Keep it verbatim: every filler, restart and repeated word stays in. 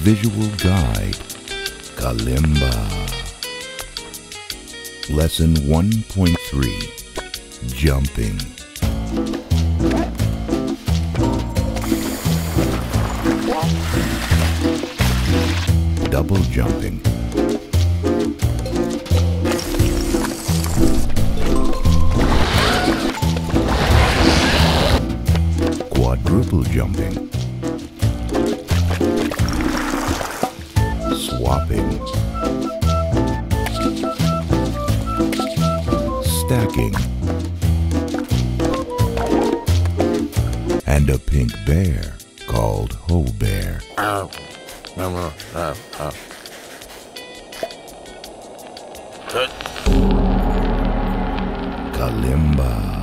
visual guide, Kalimba. Lesson one point three, Jumping. Double jumping. Quadruple jumping. Swapping. Stacking. And a pink bear called Hoebear. Ow. Ow, ow, ow. Kalimba.